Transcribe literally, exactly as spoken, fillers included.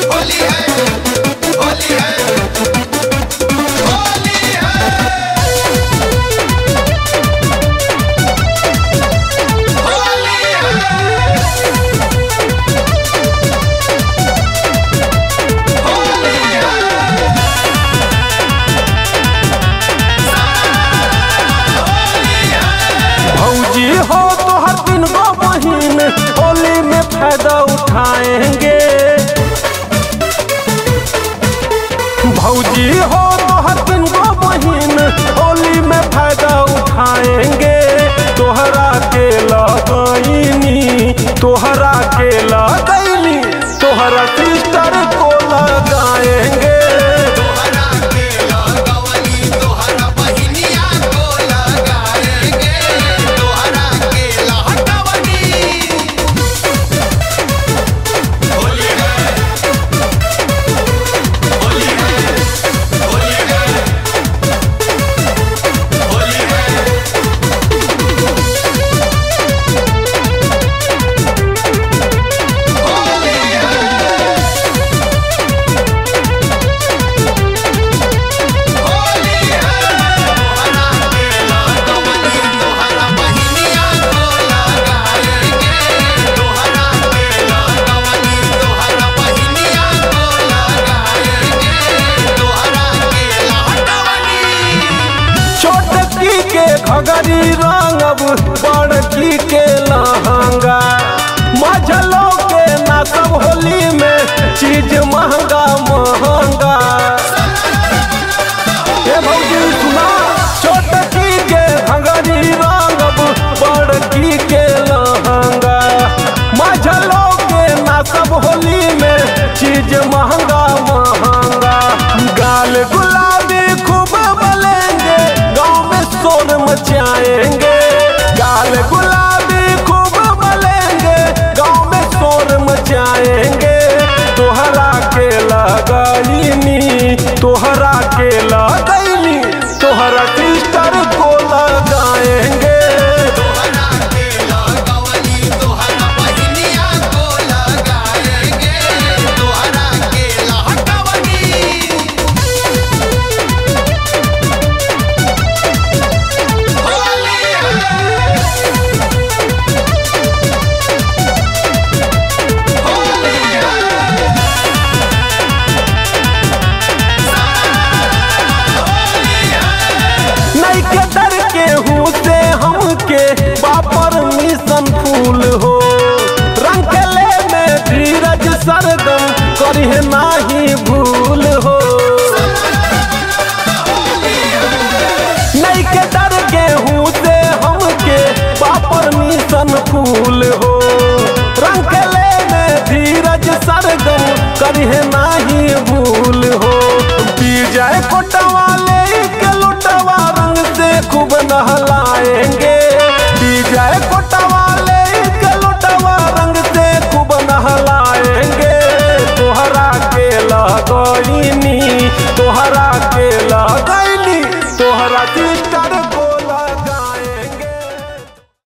होली है, होली है, होली है, होली है। भौजी हो तो हर दिन गो बहिन होली में फायदा उठाएंगे। भौजी हो तो हर दिन गो बहिन होली में फायदा उठाएंगे। तोहरा के लगैनी तोहरा के लगैनी तोहरा सिस्टर को लगाएंगे। घगरी रंगब बड़की के लहंगा मझलो के ना सब होली में चीज महंगा महंगा। ए भौजी सुना छोटकी के घगरी रंगब बड़की के लहंगा मझलो के ना सब होली में चीज महंगा महंगा। गाल गुलाबी खूब बोलेंगे गाँव में शोर मचाएंगे। गाल गुलाबी खूब बोलेंगे गाँव में शोर मचाएंगे। तोहरा के लगैनी तोहरा के लगैनी तोहरा सिस्टर को लगाएंगे। बापर मिशन फूल हो रंग ले में धीरज सरगम करिए नाही भूल हो। नहीं के डर गेहूँ से हमके बापर मिशन फूल हो रंग ले में धीरज सरगम करिए नाही भूल हो। पी जाए कोटवा ले के लुटवा रंग से खूब नहलाएंगे। जाए कोटवा ले के लुटवा रंग से खूब नहलाएंगे। तोहरा के लगैनी तोहरा के लग